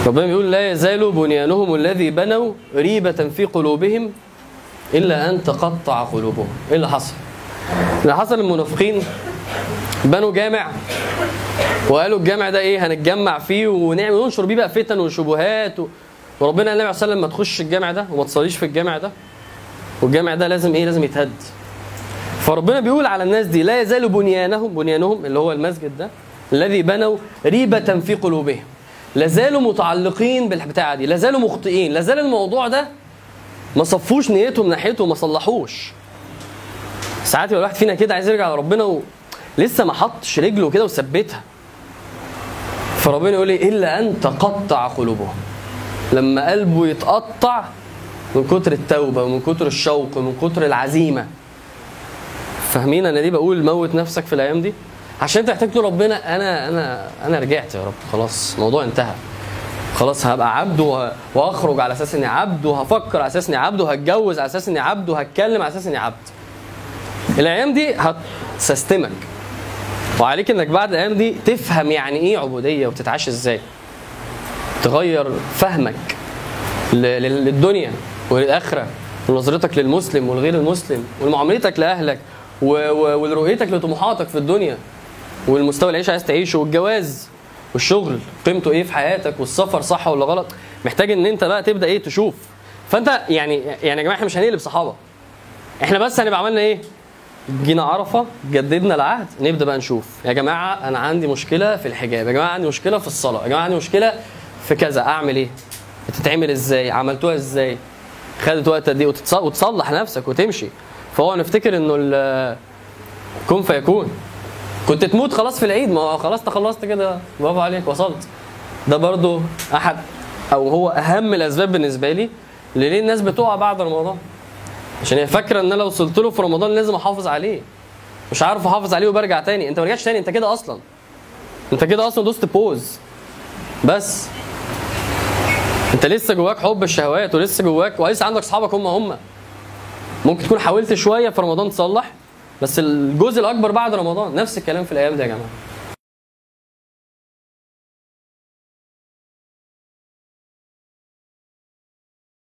ربنا بيقول لا يزال بنيانهم الذي بنوا ريبة في قلوبهم إلا أن تقطع قلوبهم. إيه اللي حصل؟ اللي حصل المنافقين بنوا جامع وقالوا الجامع ده إيه هنتجمع فيه ونعمل وننشر بيه بقى فتن وشبهات وربنا قال النبي عليه الصلاة والسلام ما تخش الجامع ده وما تصليش في الجامع ده والجامع ده لازم إيه؟ لازم يتهد. فربنا بيقول على الناس دي لا يزال بنيانهم اللي هو المسجد ده الذي بنوا ريبة في قلوبهم، لازالوا متعلقين بالبتاعة دي، لازالوا مخطئين، لازال الموضوع ده ما صفوش نيتهم ناحيته وما صلحوش. ساعات يبقى الواحد فينا كده عايز يرجع لربنا ولسه ما حطش رجله كده وثبتها. فربنا يقول لي الا ان تقطع قلوبهم، لما قلبه يتقطع من كتر التوبه ومن كتر الشوق ومن كتر العزيمه. فاهمين انا ليه بقول موت نفسك في الايام دي؟ عشان انت محتاج تقول ربنا انا رجعت يا رب، خلاص الموضوع انتهى، خلاص هبقى عبد وهخرج على اساس اني عبد وهفكر على اساس اني عبد وهتجوز على اساس اني عبد وهتكلم على اساس اني عبد. الايام دي هتسستمك وعليك انك بعد الايام دي تفهم يعني ايه عبوديه وتتعاش ازاي، تغير فهمك للدنيا وللاخره ونظرتك للمسلم والغير المسلم ومعاملتك لاهلك ورؤيتك لطموحاتك في الدنيا والمستوى العيش عايز تعيشه والجواز والشغل قيمته ايه في حياتك والسفر صح ولا غلط. محتاج ان انت بقى تبدا ايه تشوف. فانت يعني يا جماعه احنا مش هنقلب صحابه، احنا بس هنبقى عملنا ايه؟ جينا عرفه جددنا العهد، نبدا بقى نشوف يا جماعه انا عندي مشكله في الحجاب، يا جماعه عندي مشكله في الصلاه، يا جماعه عندي مشكله في كذا، اعمل ايه؟ بتتعمل ازاي؟ عملتوها ازاي؟ خدت وقت قد ايه؟ وتصلح نفسك وتمشي. فهو نفتكر انه كن فيكون، كنت تموت خلاص في العيد، ما خلاص تخلصت كده برافو عليك وصلت. ده برضو احد او هو اهم الاسباب بالنسبه لي ليه الناس بتقع بعد رمضان، عشان هي فاكره ان انا لو وصلت له في رمضان لازم احافظ عليه، مش عارف احافظ عليه وبرجع تاني. انت ما رجعتش تاني، انت كده اصلا دوست بوز بس. انت لسه جواك حب الشهوات ولسه جواك ولسه عندك اصحابك هم ممكن تكون حاولت شويه في رمضان تصلح، بس الجزء الاكبر بعد رمضان. نفس الكلام في الايام دي يا جماعه.